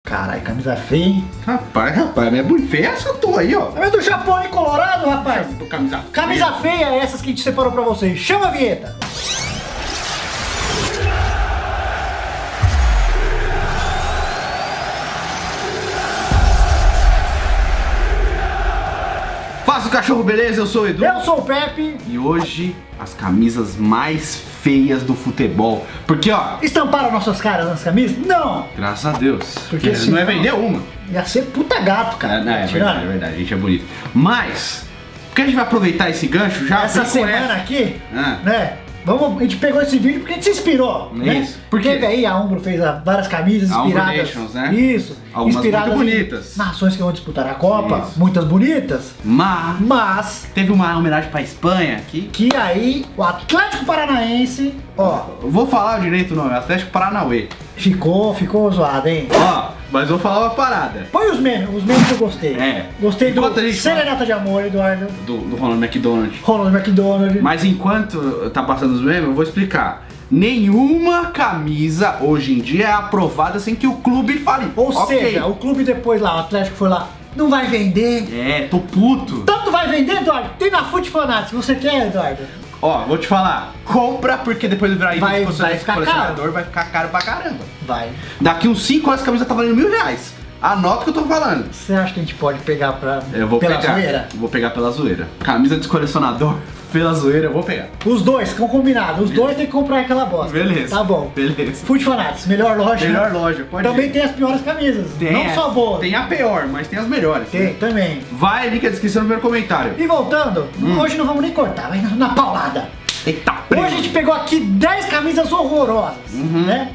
Caralho, camisa feia, hein? Rapaz, é muito feia essa tua aí, ó. É do Japão, hein, Colorado, rapaz? Do camisa feia. Camisa feia é essas que a gente separou pra vocês. Chama a vinheta. Faz o cachorro, beleza? Eu sou o Edu. Eu sou o Pepe. E hoje, as camisas mais feias do futebol. Porque, ó... Estamparam nossas caras nas camisas? Não! Graças a Deus. Porque não é vender uma. Ia ser puta gato, cara. É verdade, a gente é bonito. Mas, porque a gente vai aproveitar esse gancho já... Essa semana aqui, né? A gente pegou esse vídeo porque a gente se inspirou, né? Isso. Por quê? Teve aí, a Umbro fez várias camisas inspiradas. Nations, né? Isso. Algumas inspiradas muito bonitas. Nações que vão disputar a Copa, Isso. muitas bonitas. Mas teve uma homenagem pra Espanha aqui. Que aí, o Atlético Paranaense, ó... Eu vou falar direito o nome, Atlético Paranauê. Ficou zoado, hein? Ó, mas vou falar uma parada. Põe os memes que eu gostei. Gostei do Serenata de Amor, Eduardo. Do Ronald McDonald. Ronald McDonald. Mas enquanto tá passando os memes, eu vou explicar. Nenhuma camisa hoje em dia é aprovada sem que o clube fale. Ou seja, o clube depois lá, o Atlético foi lá, não vai vender. Tô puto. Tanto vai vender, Eduardo? Tem na Foot Fanatics, você quer, Eduardo? Ó, vou te falar, compra porque depois virar item vai ficar colecionador, vai ficar caro pra caramba. Vai. Daqui uns 5 anos a camisa tá valendo R$1.000. Anota o que eu tô falando. Você acha que a gente pode pegar pela zoeira? Vou pegar pela zoeira. Camisa de colecionador, pela zoeira eu vou pegar. Os dois, ficam combinados. Os dois tem que comprar aquela bosta. Beleza. Tá bom. Beleza. Foot Fanatics, melhor loja. Melhor loja, pode Também ir. tem as piores camisas, não só boas. Tem a pior, mas tem as melhores. Tem, também. Vai, link na descrição no primeiro comentário. E voltando, hoje não vamos nem cortar, vai na paulada. Eita, hoje a gente pegou aqui 10 camisas horrorosas, né?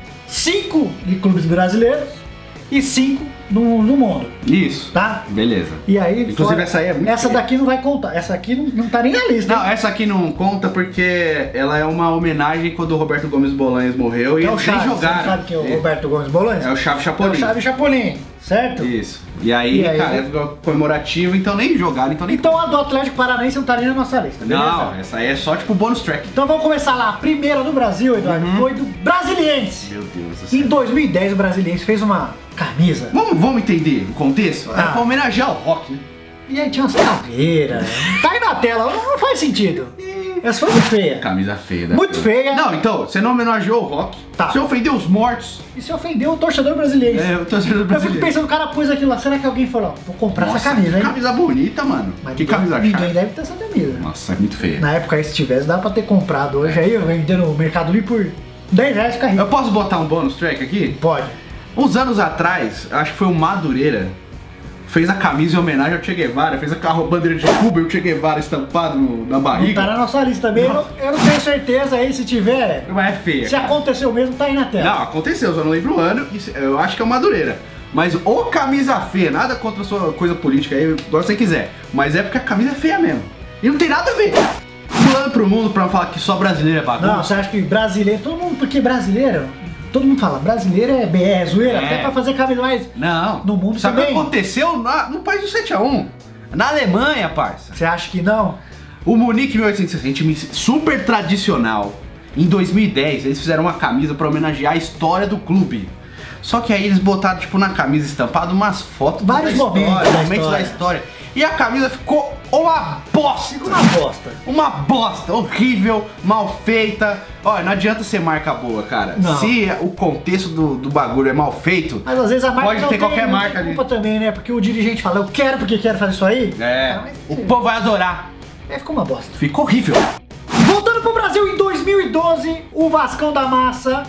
5 de clubes brasileiros e 5 no mundo. Isso. Tá? Beleza. E aí, inclusive essa aí é muito essa daqui não vai contar. Essa aqui não tá nem na lista. Não, essa aqui não conta porque ela é uma homenagem quando o Roberto Gomes Bolanhos morreu e eles nem jogaram. Você sabe quem é o Roberto Gomes Bolanhos? É o Chave Chapolin. É o Chave Chapolin, certo? Isso. E aí, cara, é comemorativo, então nem jogaram, Então a do Atlético Paranaense não tá nem na nossa lista, beleza? Não, essa aí é só tipo bônus track. Então vamos começar lá. A primeira do Brasil, Eduardo, foi do Brasiliense. Meu Deus do céu. Em 2010 o Brasiliense fez uma camisa. Vamos entender o contexto? É pra homenagear o rock, né? E aí tinha umas caveiras. Tá aí na tela, não faz sentido. Essa foi muito feia. Camisa feia, né? Muito feia. Não, então, você não homenageou o rock. Tá. Você ofendeu os mortos. E você ofendeu o torcedor brasileiro. O torcedor brasileiro. Eu fico pensando, o cara pôs aquilo lá, será que alguém falou, vou comprar essa camisa, hein? Que camisa bonita, mano. Mas que camisa chata. Ninguém deve ter essa camisa. Nossa, é muito feia. Na época aí, se tivesse, dá pra ter comprado. Hoje aí, eu vendendo no Mercado Livre por R$10 fica rico. Eu posso botar um bônus track aqui? Pode. Uns anos atrás, acho que foi o Madureira, fez a camisa em homenagem ao Che Guevara, fez a bandeira de Cuba e o Che Guevara estampado na barriga. Não tá na nossa lista também, eu não tenho certeza aí se tiver. Mas é feia. Se aconteceu mesmo, tá aí na tela. Não, aconteceu, só não lembro o ano, eu acho que é o Madureira. Mas ô camisa feia, nada contra a sua coisa política aí, agora você quiser. Mas é porque a camisa é feia mesmo. E não tem nada a ver. Pulando pro mundo pra falar que só brasileiro é bagunça. Não, você acha que brasileiro, todo mundo, porque brasileiro, todo mundo fala, brasileiro é BR, é zoeira, até pra fazer camisa mais. Não. No mundo sabe também. O que aconteceu no país do 7x1? Na Alemanha, parça. Você acha que não? O Munique 1860, time super tradicional. Em 2010, eles fizeram uma camisa pra homenagear a história do clube. Só que aí eles botaram, tipo, na camisa estampada umas fotos vários momentos da história. E a camisa ficou uma bosta. Ficou uma bosta. Uma bosta, horrível, mal feita. Olha, não adianta ser marca boa, cara. Não. Se o contexto do bagulho é mal feito, mas às vezes a marca pode não ter qualquer marca ali. Culpa também, né? Porque o dirigente fala, eu quero porque quero fazer isso aí. O povo vai adorar. Ficou uma bosta. Ficou horrível. Voltando pro Brasil, em 2012, o Vascão da Massa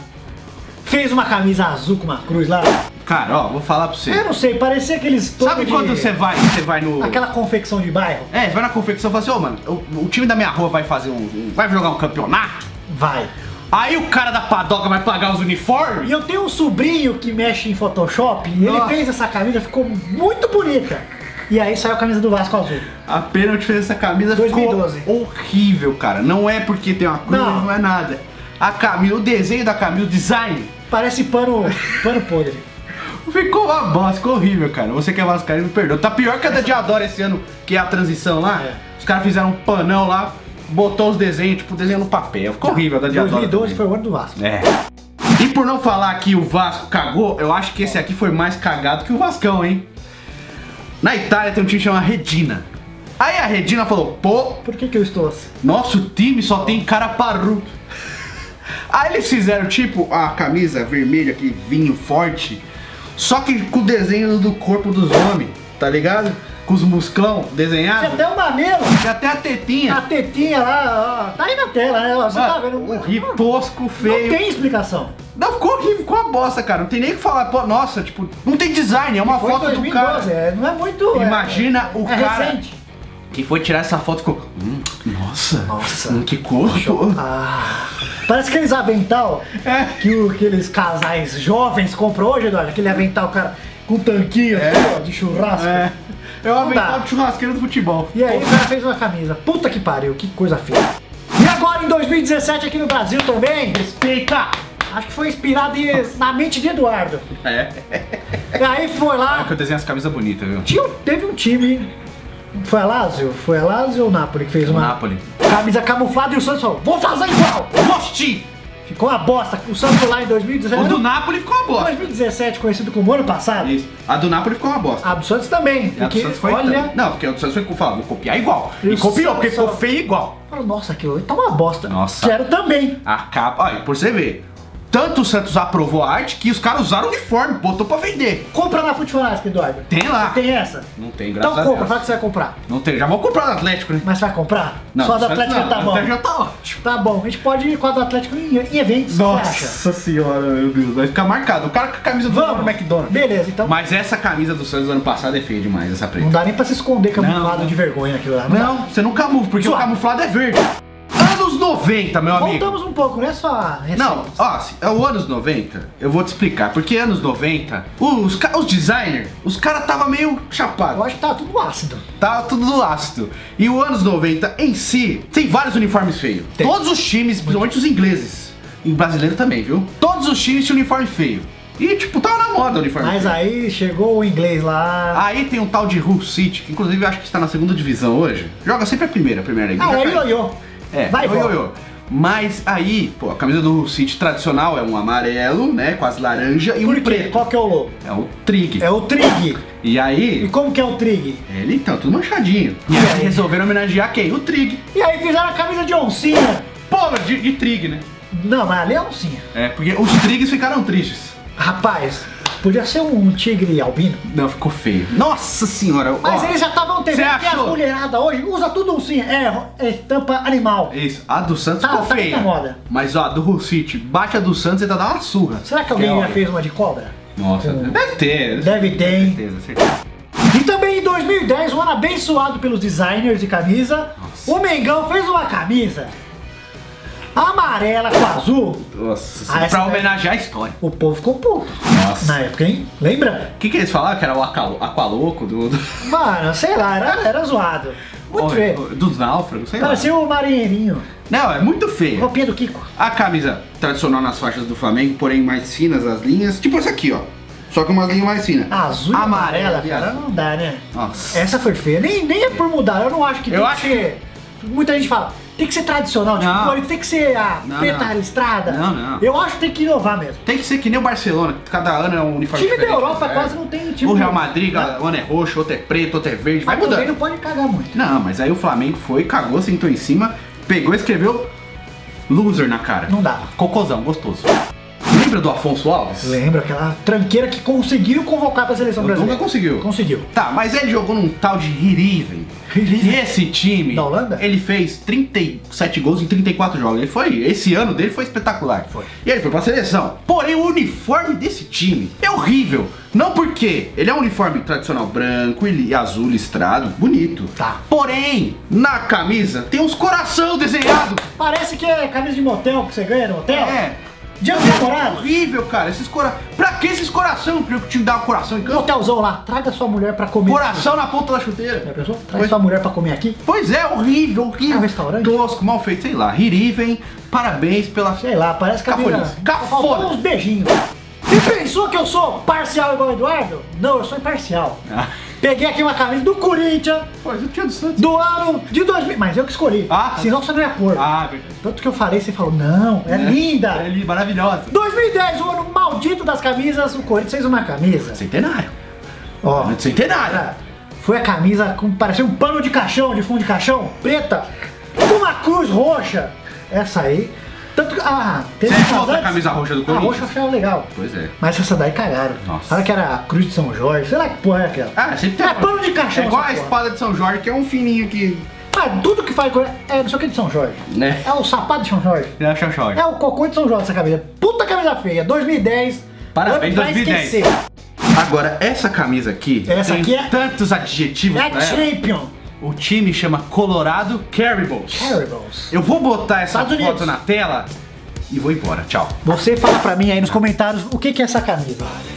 fez uma camisa azul com uma cruz lá. Cara, ó, vou falar pra você. Eu não sei, parecia aqueles... Sabe quando você vai no... Aquela confecção de bairro? Você vai na confecção e fala assim, ô mano, o time da minha rua vai fazer vai jogar um campeonato? Vai. Aí o cara da padoca vai pagar os uniformes? E eu tenho um sobrinho que mexe em Photoshop e ele fez essa camisa, ficou muito bonita. E aí saiu a camisa do Vasco azul. A Pênalti fez essa camisa, 2012. Ficou horrível, cara. Não é porque tem uma cruz, não é nada. A camisa, o desenho da camisa, o design. Parece pano podre. Ficou uma bosta, ficou horrível, cara. Você que é vascaíno, me perdoa. Tá pior que a da Diadora esse ano, que é a transição lá. Os caras fizeram um panão lá, botou os desenhos, tipo, desenho no papel. Ficou horrível a da Diadora. 2012 foi o ano do Vasco. E por não falar que o Vasco cagou, eu acho que esse aqui foi mais cagado que o Vascão, hein? Na Itália tem um time chamado Redina. Aí a Redina falou, pô... Por que eu estou assim? Nosso time só tem cara parrudo. Aí eles fizeram tipo a camisa vermelha, aquele vinho forte, só que com o desenho do corpo dos homens, tá ligado? Com os musclão desenhados. Tinha até o mamelo. E até a tetinha. A tetinha lá, ó, tá aí na tela, né? Você tá vendo? Horrível, tosco, feio. Não tem explicação. Não, ficou horrível, ficou uma bosta, cara. Não tem nem o que falar. Pô, nossa, tipo, não tem design, é uma Foi foto 2012, do cara. não é muito... Imagina o cara... recente. Quem foi tirar essa foto ficou... nossa, que corpo. Parece aqueles avental que aqueles casais jovens compram hoje, Eduardo. Aquele avental, cara, com tanquinho de churrasco. É o avental de churrasqueiro do futebol. E aí o cara fez uma camisa. Puta que pariu, que coisa feia. E agora em 2017 aqui no Brasil também, respeita! Acho que foi inspirado na mente de Eduardo. E aí foi lá... que eu desenho as camisas bonitas, viu? Teve um time... Foi a Lazio? Foi a Lazio ou o Napoli que fez uma... Napoli. Camisa camuflada e o Santos falou, vou fazer igual! Gosti! Ficou uma bosta. O Santos lá em 2017... O do Napoli ficou uma bosta. 2017, conhecido como ano passado. Isso. A do Napoli ficou uma bosta. A do Santos também. E a do Santos foi... olha... Não, porque a do Santos foi falar, vou copiar igual. E E copiou, porque Santos- ficou feio igual. Falou, nossa, aquilo tá uma bosta. Nossa. Quero também. A capa... Olha, por você ver. Tanto o Santos aprovou a arte que os caras usaram o uniforme, botou pra vender. Compra na Futebolística, Eduardo. Tem lá. Tem essa? Não tem, graças Então a compra, Deus. fala que você vai comprar. Não tem, já vou comprar do Atlético, né? Mas você vai comprar? Não, Só do Santos Atlético não, tá bom. Atlético já tá ótimo. Tá bom, a gente pode ir com a do Atlético em eventos, você acha? Nossa senhora, meu Deus. Vai ficar marcado. O cara com a camisa do Vamos. McDonald's. Beleza, então. Mas essa camisa do Santos do ano passado é feia demais, essa preta. Não dá nem pra se esconder camuflado Não. de vergonha aquilo lá. Não, dá. Não, você não camufla, porque Suave. o camuflado é verde. Anos 90, meu amigo. Voltamos um pouco, não é só recente. Não, ó, é o anos 90, eu vou te explicar. Porque anos 90, os designers, os caras tava meio chapados. Eu acho que tá tudo ácido. Tava tudo do ácido. E o anos 90 em si, tem vários uniformes feios. Tem. Todos os times, principalmente os ingleses. E brasileiro também, viu? Todos os times tinham uniforme feio. E tipo, tava na moda o uniforme Mas feio. aí chegou o inglês lá. Aí tem um tal de Hull City, que inclusive eu acho que está na segunda divisão hoje. Joga sempre a primeira League. Ah, Já é caiu. ioiô. É, Vai, ioiô. Mas aí, pô, a camisa do Hull City tradicional é um amarelo, né, quase laranja, e Por um quê? preto. Qual que é o logo? É o Trig. É o Trig. E E aí, como que é o Trig? ele então, tudo manchadinho. E aí resolveram homenagear quem? O Trig. E aí fizeram a camisa de oncinha. Pô, de Trig, né? Não, mas ali é oncinha. É, porque os Trigs ficaram tristes. Rapaz, podia ser um tigre albino. Não, ficou feio. Nossa senhora. Mas ó, eles já estavam Cê tentando que as achou? mulheradas hoje usa tudo oncinha. É estampa animal. Isso, a do Santos Tá, ficou tá feia. na moda. Mas ó, a do Hull City, bate a do Santos e ainda dá uma surra. Será que alguém já olha. fez uma de cobra? Nossa, deve ter. Deve ter, hein? Certeza, certeza. E também em 2010, um ano abençoado pelos designers de camisa, o Mengão fez uma camisa amarela com azul. Nossa, Ah, essa pra daí- homenagear a história. O povo ficou puto. Nossa. Na época, hein? Lembra? O que eles falaram? Que era o Aqualoco do Mano, sei lá, era zoado. Muito feio. dos náufragos, sei lá. Parecia o marinheirinho. Não, é muito feio. Roupinha do Kiko. A camisa tradicional nas faixas do Flamengo, porém mais finas as linhas. Tipo essa aqui, ó. Só que umas linhas mais finas. Azul e amarela, e cara, azul. não dá, né? Nossa. Essa foi feia. Nem é por mudar, eu não acho que Eu tem acho que ser. Muita gente fala, tem que ser tradicional, tipo, Não. pô, tem que ser a Não, preta não. listrada. Não. Eu acho que tem que inovar mesmo. Tem que ser que nem o Barcelona, que cada ano é um uniforme Time da diferente. Europa É. quase não tem time. O Real Madrid, um ano é roxo, outro é preto, outro é verde, vai Mas também mudando. não pode cagar muito. Não, mas aí o Flamengo foi, cagou, sentou em cima, pegou e escreveu loser na cara. Não dava. Cocôzão, gostoso. Lembra do Afonso Alves? Lembra aquela tranqueira que conseguiu convocar pra seleção brasileira? Nunca conseguiu. Conseguiu. Tá, mas ele jogou num tal de Hiriven. E esse time, Da Holanda? ele fez 37 gols em 34 jogos. Esse ano dele foi espetacular. Foi. E ele foi pra seleção. Porém, o uniforme desse time é horrível. Não porque ele é um uniforme tradicional branco e azul listrado, bonito. Tá. Porém, na camisa tem uns coração desenhado. Parece que é camisa de motel que você ganha no hotel. É. Dia dos namorados. Horrível, cara. Esses Pra que esses coração? Pra eu te dar um coração em No campo? hotelzão lá, traga sua mulher pra comer. Coração na ponta da Já chuteira. pensou? Traz Pois- sua mulher pra comer aqui. Pois é, horrível, horrível. É um restaurante? Tosco, mal feito, sei lá. Hiriven, parabéns pela... Sei lá, parece que a Cafonice. mina- Cafona. Faltou uns beijinhos. E pensou que eu sou parcial igual o Eduardo? Não, eu sou imparcial. Ah. Peguei aqui uma camisa do Corinthians. Pô, eu tinha do Santos. Do ano de 2000. Mas eu que escolhi. Ah, senão você não ia pôr. Ah, verdade. Tanto que eu falei, você falou, não, é linda. É linda, maravilhosa. 2010, o ano maldito das camisas, o Corinthians fez uma camisa. Centenário. Ó, Centenário. foi a camisa com, parecia um pano de caixão, de fundo de caixão, preta, com uma cruz roxa. Essa aí. Tanto que, Você achou a camisa roxa do A Corinthians? roxa eu achava legal. Pois é. Mas essa daí cagaram. Nossa. Fala que era a cruz de São Jorge, sei lá que porra é aquela. Ah, sempre tem. É pano de caixão. É igual essa a porra. espada de São Jorge, que é um fininho aqui. Tudo que faz é não sei o que de São Jorge. Né? É o sapato de São Jorge. É São Jorge. É o cocô de São Jorge essa camisa. Puta camisa feia. 2010. Parabéns, ano pra 2010. esquecer. Agora, essa camisa aqui Essa tem aqui é- tantos adjetivos É pra ela. Champion. O time chama Colorado Caribous. Caribous. Eu vou botar essa Estados foto Unidos. na tela e vou embora. Tchau. Você fala pra mim aí nos comentários o que é essa camisa.